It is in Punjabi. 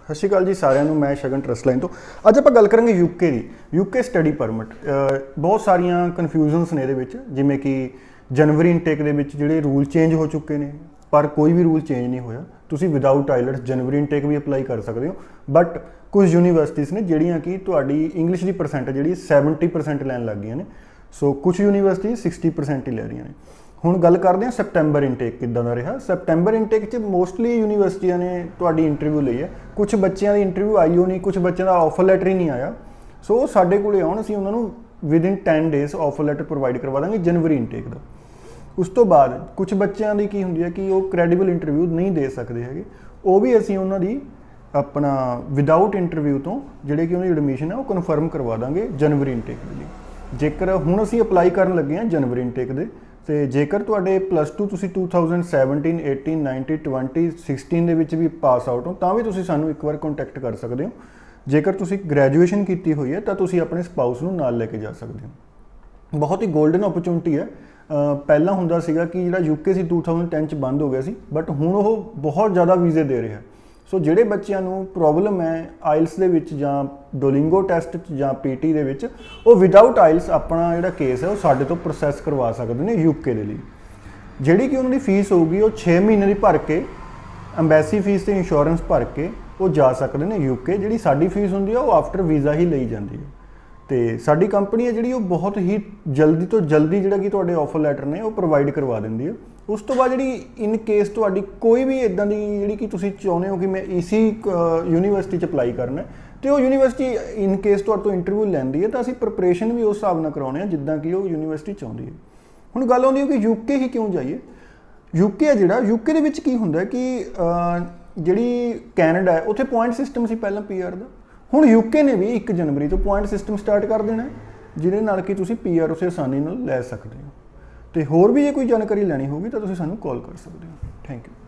सत श्री अकाल जी सारिਆਂ ਨੂੰ मैं शगन ट्रस्ट लाइन तो ਅੱਜ ਆਪਾਂ ਗੱਲ ਕਰਾਂਗੇ यूके ਦੀ यूके ਸਟੱਡੀ ਪਰਮਿਟ ਬਹੁਤ ਸਾਰੀਆਂ ਕਨਫਿਊਜ਼ਨਸ ਨੇ ਇਹਦੇ ਵਿੱਚ ਜਿਵੇਂ ਕਿ ਜਨਵਰੀ ਇਨਟੇਕ ਦੇ ਵਿੱਚ ਜਿਹੜੇ ਰੂਲ ਚੇਂਜ ਹੋ ਚੁੱਕੇ ਨੇ ਪਰ ਕੋਈ ਵੀ ਰੂਲ ਚੇਂਜ ਨਹੀਂ ਹੋਇਆ ਤੁਸੀਂ ਵਿਦਆਊਟ ਆਈਲੈਟਸ ਜਨਵਰੀ ਇਨਟੇਕ ਵੀ ਅਪਲਾਈ ਕਰ ਸਕਦੇ ਹੋ ਬਟ ਕੁਝ ਯੂਨੀਵਰਸਿਟੀਜ਼ ਨੇ ਜਿਹੜੀਆਂ ਕਿ ਤੁਹਾਡੀ ਇੰਗਲਿਸ਼ ਦੀ ਪਰਸੈਂਟ ਜਿਹੜੀ 70% ਲੈਣ ਲੱਗ ਗਈਆਂ ਨੇ ਸੋ ਕੁਝ ਯੂਨੀਵਰਸਿਟੀ 60% ਹੀ ਲੈ ਰਹੀਆਂ ਨੇ ਹੁਣ ਗੱਲ ਕਰਦੇ ਹਾਂ ਸੈਪਟੈਂਬਰ ਇਨਟੇਕ ਕਿੱਦਾਂ ਦਾ ਰਿਹਾ ਸੈਪਟੈਂਬਰ ਇਨਟੇਕ 'ਚ ਮੋਸਟਲੀ ਯੂਨੀਵਰਸਿਟੀਆਂ ਨੇ ਤੁਹਾਡੀ ਇੰਟਰਵਿਊ ਲਈ ਹੈ ਕੁਝ ਬੱਚਿਆਂ ਦੀ ਇੰਟਰਵਿਊ ਆਈ ਹੋ ਨਹੀਂ ਕੁਝ ਬੱਚਿਆਂ ਦਾ ਆਫਰ ਲੈਟਰ ਹੀ ਨਹੀਂ ਆਇਆ ਸੋ ਸਾਡੇ ਕੋਲੇ ਆਉਣ ਅਸੀਂ ਉਹਨਾਂ ਨੂੰ within 10 days offer letter provide ਕਰਵਾ ਦਾਂਗੇ ਜਨਵਰੀ ਇਨਟੇਕ ਦਾ ਉਸ ਤੋਂ ਬਾਅਦ ਕੁਝ ਬੱਚਿਆਂ ਦੀ ਕੀ ਹੁੰਦੀ ਹੈ ਕਿ ਉਹ ਕ੍ਰੈਡੀਬਲ ਇੰਟਰਵਿਊ ਨਹੀਂ ਦੇ ਸਕਦੇ ਹੈਗੇ ਉਹ ਵੀ ਅਸੀਂ ਉਹਨਾਂ ਦੀ ਆਪਣਾ ਵਿਦਆਊਟ ਇੰਟਰਵਿਊ ਤੋਂ ਜਿਹੜੇ ਕਿ ਉਹਨਾਂ ਦੀ ਐਡਮਿਸ਼ਨ ਹੈ ਉਹ ਕਨਫਰਮ ਕਰਵਾ ਦਾਂਗੇ ਜਨਵਰੀ ਇਨਟੇਕ ਦੇ ਲਈ ਜੇਕਰ ਹੁਣ ਅਸੀਂ ਅਪਲਾਈ ਕਰਨ ਲੱਗੇ ਹਾਂ ਜਨਵਰੀ ਇਨਟੇਕ ਦੇ ਤੇ ਜੇਕਰ ਤੁਹਾਡੇ +2 ਤੁਸੀਂ 2017 18 19 20 16 ਦੇ ਵਿੱਚ ਵੀ ਪਾਸ ਆਊਟ ਹੋ ਤਾਂ ਵੀ ਤੁਸੀਂ ਸਾਨੂੰ ਇੱਕ ਵਾਰ ਕੰਟੈਕਟ ਕਰ ਸਕਦੇ ਹੋ ਜੇਕਰ ਤੁਸੀਂ ਗ੍ਰੈਜੂਏਸ਼ਨ ਕੀਤੀ ਹੋਈ ਹੈ ਤਾਂ ਤੁਸੀਂ ਆਪਣੇ ਸਪਾਊਸ ਨੂੰ ਨਾਲ ਲੈ ਕੇ ਜਾ ਸਕਦੇ ਹੋ ਬਹੁਤ ਹੀ ਗੋਲਡਨ ਓਪਰਚੁਨਿਟੀ ਹੈ ਪਹਿਲਾਂ ਹੁੰਦਾ ਸੀਗਾ ਕਿ ਜਿਹੜਾ ਯੂਕੇ ਸੀ 2010 ਚ ਬੰਦ ਹੋ ਗਿਆ ਸੀ ਬਟ ਹੁਣ ਉਹ ਬਹੁਤ ਜ਼ਿਆਦਾ ਵੀਜ਼ੇ ਦੇ ਰਿਹਾ ਸੋ ਜਿਹੜੇ ਬੱਚਿਆਂ ਨੂੰ ਪ੍ਰੋਬਲਮ ਹੈ ਆਇਲਸ ਦੇ ਵਿੱਚ ਜਾਂ ਡੋਲਿੰਗੋ ਟੈਸਟ 'ਚ ਜਾਂ ਪੀਟੀ ਦੇ ਵਿੱਚ ਉਹ ਵਿਦਆਊਟ ਆਇਲਸ ਆਪਣਾ ਜਿਹੜਾ ਕੇਸ ਹੈ ਉਹ ਸਾਡੇ ਤੋਂ ਪ੍ਰੋਸੈਸ ਕਰਵਾ ਸਕਦੇ ਨੇ ਯੂਕੇ ਦੇ ਲਈ ਜਿਹੜੀ ਕਿ ਉਹਨਾਂ ਦੀ ਫੀਸ ਹੋਊਗੀ ਉਹ 6 ਮਹੀਨੇ ਦੀ ਭਰ ਕੇ ਐਮਬੈਸੀ ਫੀਸ ਤੇ ਇੰਸ਼ੋਰੈਂਸ ਭਰ ਕੇ ਉਹ ਜਾ ਸਕਦੇ ਨੇ ਯੂਕੇ ਜਿਹੜੀ ਸਾਡੀ ਫੀਸ ਹੁੰਦੀ ਹੈ ਉਹ ਆਫਟਰ ਵੀਜ਼ਾ ਹੀ ਲਈ ਜਾਂਦੀ ਹੈ ਤੇ ਸਾਡੀ ਕੰਪਨੀ ਹੈ ਜਿਹੜੀ ਉਹ ਬਹੁਤ ਹੀ ਜਲਦੀ ਤੋਂ ਜਲਦੀ ਜਿਹੜਾ ਕਿ ਤੁਹਾਡੇ ਆਫਰ ਲੈਟਰ ਨੇ ਉਹ ਪ੍ਰੋਵਾਈਡ ਕਰਵਾ ਦਿੰਦੀ ਹੈ ਉਸ ਤੋਂ ਬਾਅਦ ਜਿਹੜੀ ਇਨ ਕੇਸ ਤੁਹਾਡੀ ਕੋਈ ਵੀ ਇਦਾਂ ਦੀ ਜਿਹੜੀ ਕਿ ਤੁਸੀਂ ਚਾਹੁੰਦੇ ਹੋ ਕਿ ਮੈਂ ਇਸੀ ਯੂਨੀਵਰਸਿਟੀ 'ਚ ਅਪਲਾਈ ਕਰਨਾ ਤੇ ਉਹ ਯੂਨੀਵਰਸਿਟੀ ਇਨ ਕੇਸ ਤੁਹਾਡੇ ਤੋਂ ਇੰਟਰਵਿਊ ਲੈਂਦੀ ਹੈ ਤਾਂ ਅਸੀਂ ਪ੍ਰੈਪਰੇਸ਼ਨ ਵੀ ਉਸ ਹਿਸਾਬ ਨਾਲ ਕਰਾਉਂਦੇ ਹਾਂ ਜਿੱਦਾਂ ਕਿ ਉਹ ਯੂਨੀਵਰਸਿਟੀ ਚਾਹੁੰਦੀ ਹੈ ਹੁਣ ਗੱਲ ਆਉਂਦੀ ਹੈ ਕਿ ਯੂਕੇ ਹੀ ਕਿਉਂ ਜਾਈਏ ਯੂਕੇ ਹੈ ਜਿਹੜਾ ਯੂਕੇ ਦੇ ਵਿੱਚ ਕੀ ਹੁੰਦਾ ਕਿ ਜਿਹੜੀ ਕੈਨੇਡਾ ਹੈ ਉੱਥੇ ਪੁਆਇੰਟ ਸਿਸਟਮ ਸੀ ਪਹਿਲਾਂ ਪੀਆਰ ਦਾ ਹੁਣ ਯੂਕੇ ਨੇ ਵੀ 1 ਜਨਵਰੀ ਤੋਂ ਪੁਆਇੰਟ ਸਿਸਟਮ ਸਟਾਰਟ ਕਰ ਦੇਣਾ ਜਿਹਦੇ ਨਾਲ ਕਿ ਤੁਸੀਂ ਪੀਆਰ ਉਸੇ ਆਸਾਨੀ ਨਾਲ ਲੈ ਸਕਦੇ ਹੋ ਤੇ ਹੋਰ ਵੀ ਜੇ ਕੋਈ ਜਾਣਕਾਰੀ ਲੈਣੀ ਹੋਊਗੀ ਤਾਂ ਤੁਸੀਂ ਸਾਨੂੰ ਕਾਲ ਕਰ ਸਕਦੇ ਹੋ ਥੈਂਕ ਯੂ